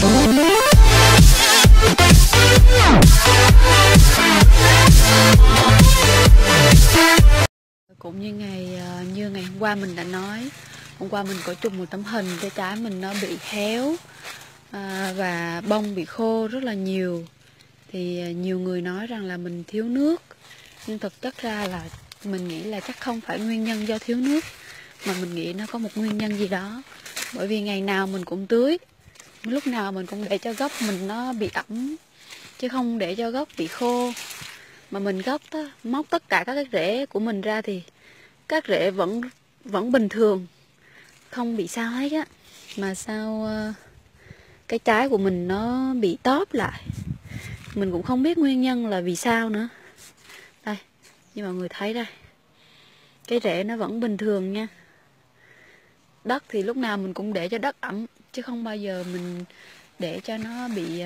Cũng như ngày hôm qua mình đã nói, hôm qua mình có chụp một tấm hình cái trái mình nó bị héo và bông bị khô rất là nhiều. Thì nhiều người nói rằng là mình thiếu nước, nhưng thực chất ra là mình nghĩ là chắc không phải nguyên nhân do thiếu nước, mà mình nghĩ nó có một nguyên nhân gì đó. Bởi vì ngày nào mình cũng tưới, lúc nào mình cũng để cho gốc mình nó bị ẩm, chứ không để cho gốc bị khô. Mà mình móc tất cả các cái rễ của mình ra thì các rễ vẫn bình thường, không bị sao hết á. Mà sao cái trái của mình nó bị tóp lại, mình cũng không biết nguyên nhân là vì sao nữa. Đây, như mọi người thấy đây, cái rễ nó vẫn bình thường nha. Đất thì lúc nào mình cũng để cho đất ẩm, chứ không bao giờ mình để cho nó bị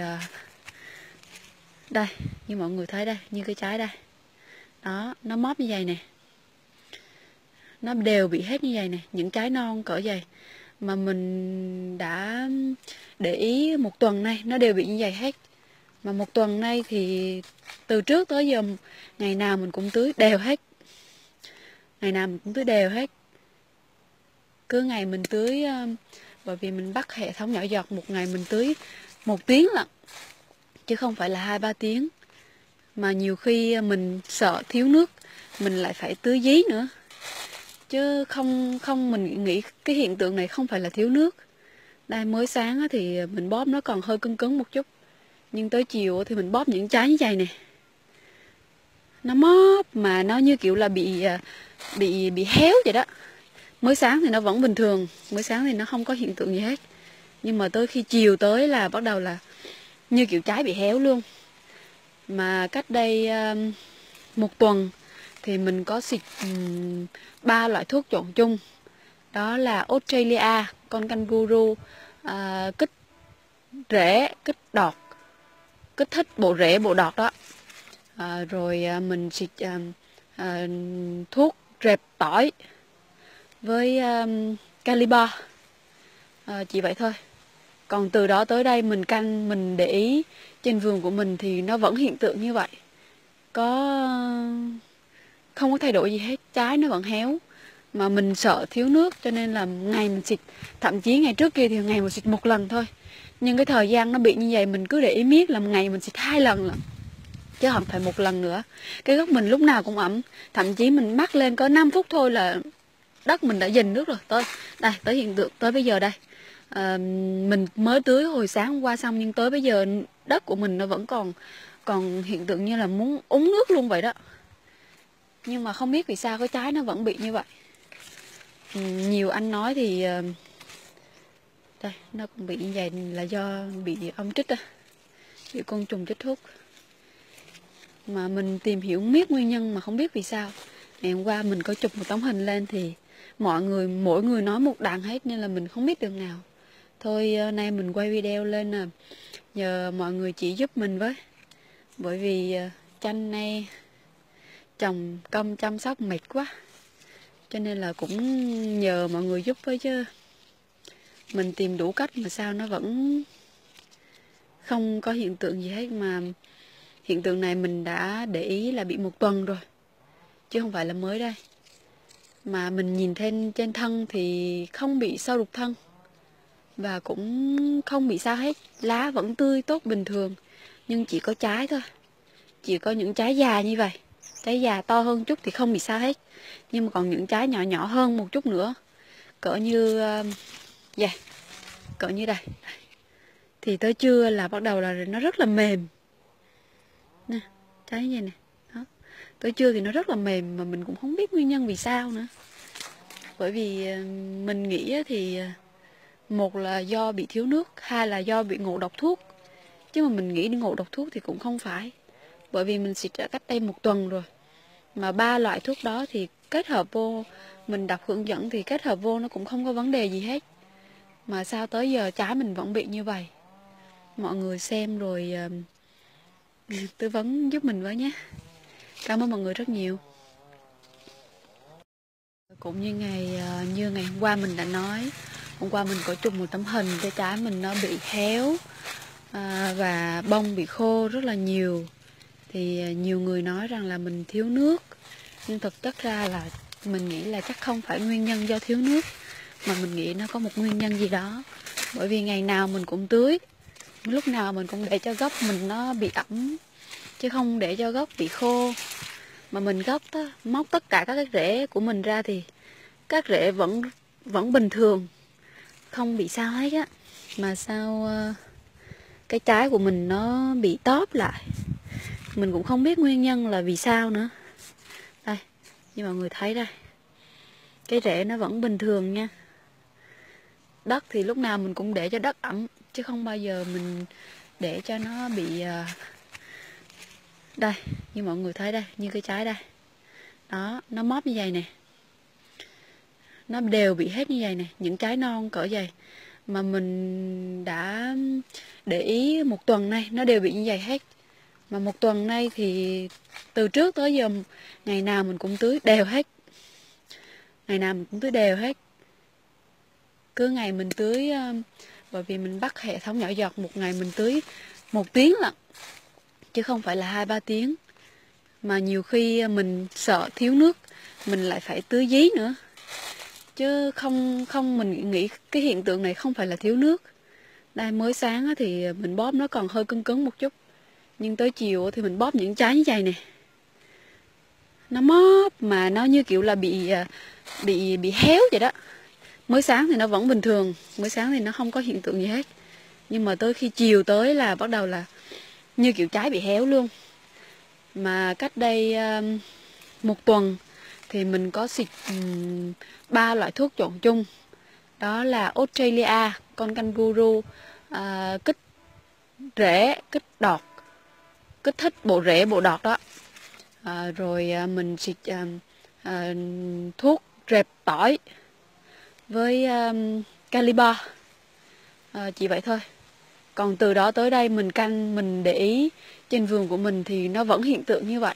đây, như mọi người thấy đây, như cái trái đây đó, nó móp như vậy nè, nó đều bị hết như vậy nè, những trái non cỡ vậy. Mà mình đã để ý một tuần nay nó đều bị như vậy hết. Mà một tuần nay thì từ trước tới giờ ngày nào mình cũng tưới đều hết, ngày nào mình cũng tưới đều hết. Cứ ngày mình tưới, bởi vì mình bắt hệ thống nhỏ giọt, một ngày mình tưới 1 tiếng lận, chứ không phải là 2-3 tiếng. Mà nhiều khi mình sợ thiếu nước, mình lại phải tưới dí nữa. Chứ không mình nghĩ cái hiện tượng này không phải là thiếu nước. Đây, mới sáng thì mình bóp nó còn hơi cứng cứng một chút, nhưng tới chiều thì mình bóp những trái như vậy nè, nó móp mà nó như kiểu là bị héo vậy đó. Mới sáng thì nó vẫn bình thường, mới sáng thì nó không có hiện tượng gì hết, nhưng mà tới khi chiều tới là bắt đầu là như kiểu trái bị héo luôn. Mà cách đây 1 tuần thì mình có xịt 3 loại thuốc trộn chung. Đó là Australia, con kangaroo, kích rễ, kích đọt, kích thích bộ rễ, bộ đọt đó. Rồi mình xịt thuốc rệp tỏi với Caliber, chỉ vậy thôi. Còn từ đó tới đây mình để ý trên vườn của mình thì nó vẫn hiện tượng như vậy, không có thay đổi gì hết, trái nó vẫn héo. Mà mình sợ thiếu nước cho nên là ngày mình xịt, thậm chí ngày trước kia thì ngày mình xịt 1 lần thôi. Nhưng cái thời gian nó bị như vậy mình cứ để ý miết là ngày mình xịt 2 lần lận, chứ không phải 1 lần nữa. Cái gốc mình lúc nào cũng ẩm, thậm chí mình mắc lên có 5 phút thôi là đất mình đã dình nước rồi. Tới hiện tượng tới bây giờ đây, mình mới tưới hồi sáng hôm qua xong, nhưng tới bây giờ đất của mình nó vẫn còn hiện tượng như là muốn uống nước luôn vậy đó. Nhưng mà không biết vì sao cái trái nó vẫn bị như vậy. Nhiều anh nói thì đây, nó cũng bị như vậy là do bị ong trích bị côn trùng trích thuốc. Mà mình tìm hiểu miết nguyên nhân mà không biết vì sao. Ngày hôm qua mình có chụp một tấm hình lên thì mỗi người nói một đằng hết, nên là mình không biết đường nào. Thôi nay mình quay video lên nhờ mọi người chỉ giúp mình với. Bởi vì chanh này trồng công chăm sóc mệt quá, cho nên là cũng nhờ mọi người giúp với, chứ mình tìm đủ cách mà sao nó vẫn không có hiện tượng gì hết. Mà hiện tượng này mình đã để ý là bị 1 tuần rồi, chứ không phải là mới đây. Mà mình nhìn trên thân thì không bị sâu đục thân, và cũng không bị sao hết, lá vẫn tươi tốt bình thường. Nhưng chỉ có trái thôi, chỉ có những trái già như vậy, trái già to hơn chút thì không bị sao hết. Nhưng mà còn những trái nhỏ nhỏ hơn một chút nữa, cỡ như cỡ như đây, thì tới trưa là bắt đầu là nó rất là mềm nè, trái như vậy nè đó. Tới trưa thì nó rất là mềm, mà mình cũng không biết nguyên nhân vì sao nữa. Bởi vì mình nghĩ thì một là do bị thiếu nước, hai là do bị ngộ độc thuốc. Chứ mà mình nghĩ đi ngộ độc thuốc thì cũng không phải, bởi vì mình xịt đã cách đây 1 tuần rồi. Mà 3 loại thuốc đó thì kết hợp vô, mình đọc hướng dẫn thì kết hợp vô nó cũng không có vấn đề gì hết. Mà sao tới giờ trái mình vẫn bị như vậy. Mọi người xem rồi tư vấn giúp mình với nhé. Cảm ơn mọi người rất nhiều. Cũng như ngày hôm qua mình đã nói, Hôm qua mình có chụp một tấm hình cái trái mình nó bị héo và bông bị khô rất là nhiều. Thì nhiều người nói rằng là mình thiếu nước, nhưng thực chất ra là mình nghĩ là chắc không phải nguyên nhân do thiếu nước, mà mình nghĩ nó có một nguyên nhân gì đó. Bởi vì ngày nào mình cũng tưới, lúc nào mình cũng để cho gốc mình nó bị ẩm, chứ không để cho gốc bị khô. Mà mình móc tất cả các rễ của mình ra thì các rễ vẫn bình thường, không bị sao hết á. Mà sao cái trái của mình nó bị tóp lại, mình cũng không biết nguyên nhân là vì sao nữa. Đây, như mọi người thấy đây, cái rễ nó vẫn bình thường nha. Đất thì lúc nào mình cũng để cho đất ẩm, chứ không bao giờ mình để cho nó bị đây, như mọi người thấy đây, như cái trái đây đó, nó móp như vậy nè, nó đều bị hết như vậy nè, những trái non cỡ vậy. Mà mình đã để ý một tuần nay nó đều bị như vậy hết. Mà một tuần nay thì từ trước tới giờ ngày nào mình cũng tưới đều hết, ngày nào mình cũng tưới đều hết. Cứ ngày mình tưới, bởi vì mình bắt hệ thống nhỏ giọt, một ngày mình tưới 1 tiếng lận, chứ không phải là 2-3 tiếng. Mà nhiều khi mình sợ thiếu nước, mình lại phải tưới dí nữa. Chứ không mình nghĩ cái hiện tượng này không phải là thiếu nước. Đây, mới sáng thì mình bóp nó còn hơi cứng cứng một chút, nhưng tới chiều thì mình bóp những trái như vậy nè, nó móp mà nó như kiểu là bị héo vậy đó. Mới sáng thì nó vẫn bình thường, mới sáng thì nó không có hiện tượng gì hết, nhưng mà tới khi chiều tới là bắt đầu là như kiểu trái bị héo luôn. Mà cách đây 1 tuần thì mình có xịt 3 loại thuốc trộn chung. Đó là Australia, con kangaroo, kích rễ, kích đọt, kích thích bộ rễ bộ đọt đó. Rồi mình xịt thuốc rệp tỏi với Caliber, chỉ vậy thôi. Còn từ đó tới đây mình để ý trên vườn của mình thì nó vẫn hiện tượng như vậy,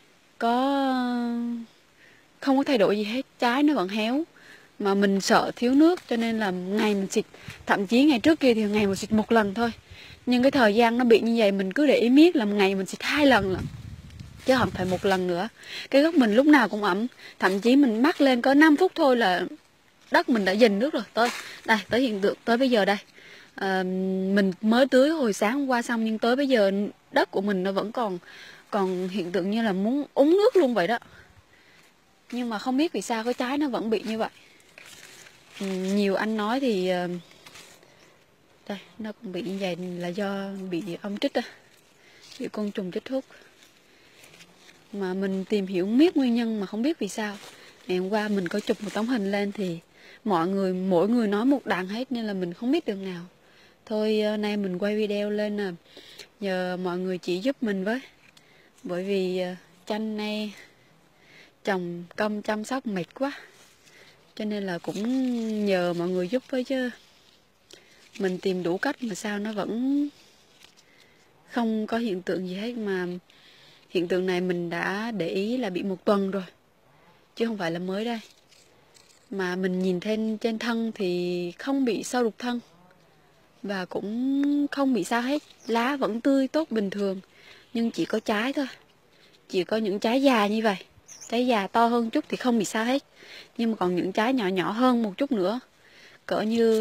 không có thay đổi gì hết, trái nó vẫn héo. Mà mình sợ thiếu nước cho nên là ngày mình xịt, thậm chí ngày trước kia thì ngày mình xịt 1 lần thôi. Nhưng cái thời gian nó bị như vậy mình cứ để ý miết là ngày mình xịt 2 lần lận, chứ không phải 1 lần nữa. Cái gốc mình lúc nào cũng ẩm, thậm chí mình mắc lên có 5 phút thôi là đất mình đã dình nước rồi. Tới hiện tượng tới bây giờ đây, mình mới tưới hồi sáng hôm qua xong, nhưng tới bây giờ đất của mình nó vẫn còn hiện tượng như là muốn úng nước luôn vậy đó. Nhưng mà không biết vì sao cái trái nó vẫn bị như vậy. Nhiều anh nói thì đây, nó cũng bị như vậy là do bị ong trích bị côn trùng trích thuốc. Mà mình tìm hiểu miết nguyên nhân mà không biết vì sao. Ngày hôm qua mình có chụp một tấm hình lên thì mỗi người nói một đằng hết, nên là mình không biết đường nào. Thôi nay mình quay video lên nhờ mọi người chỉ giúp mình với. Bởi vì chanh này trồng công chăm sóc mệt quá, cho nên là cũng nhờ mọi người giúp với, chứ mình tìm đủ cách mà sao nó vẫn không có hiện tượng gì hết. Mà hiện tượng này mình đã để ý là bị 1 tuần rồi, chứ không phải là mới đây. Mà mình nhìn trên thân thì không bị sâu đục thân, và cũng không bị sao hết, lá vẫn tươi tốt bình thường. Nhưng chỉ có trái thôi, chỉ có những trái già như vậy, trái già to hơn chút thì không bị sao hết. Nhưng mà còn những trái nhỏ nhỏ hơn một chút nữa, cỡ như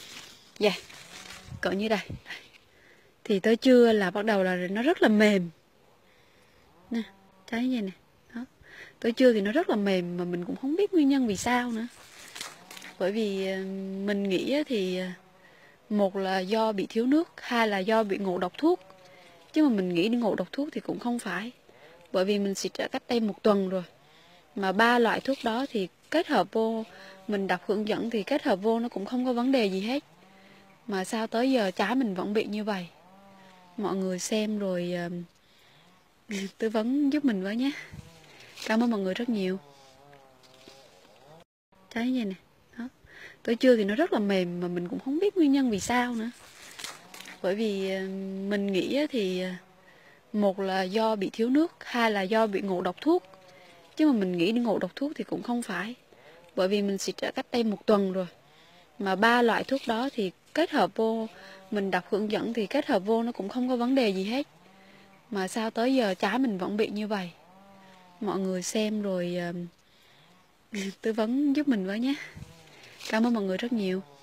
cỡ như đây, thì tới trưa là bắt đầu là nó rất là mềm nè, trái như này nè đó. Tới trưa thì nó rất là mềm, mà mình cũng không biết nguyên nhân vì sao nữa. Bởi vì mình nghĩ thì một là do bị thiếu nước, hai là do bị ngộ độc thuốc. Chứ mà mình nghĩ đi ngộ độc thuốc thì cũng không phải, bởi vì mình xịt đã cách đây 1 tuần rồi. Mà 3 loại thuốc đó thì kết hợp vô, mình đọc hướng dẫn thì kết hợp vô nó cũng không có vấn đề gì hết. Mà sao tới giờ trái mình vẫn bị như vậy. Mọi người xem rồi tư vấn giúp mình với nhé. Cảm ơn mọi người rất nhiều. Trái như này đó, tới trưa thì nó rất là mềm, mà mình cũng không biết nguyên nhân vì sao nữa. Bởi vì mình nghĩ thì một là do bị thiếu nước, hai là do bị ngộ độc thuốc. Chứ mà mình nghĩ đi ngộ độc thuốc thì cũng không phải, bởi vì mình xịt đã cách đây 1 tuần rồi. Mà 3 loại thuốc đó thì kết hợp vô, mình đọc hướng dẫn thì kết hợp vô nó cũng không có vấn đề gì hết. Mà sao tới giờ trái mình vẫn bị như vậy. Mọi người xem rồi tư vấn giúp mình với nhé. Cảm ơn mọi người rất nhiều.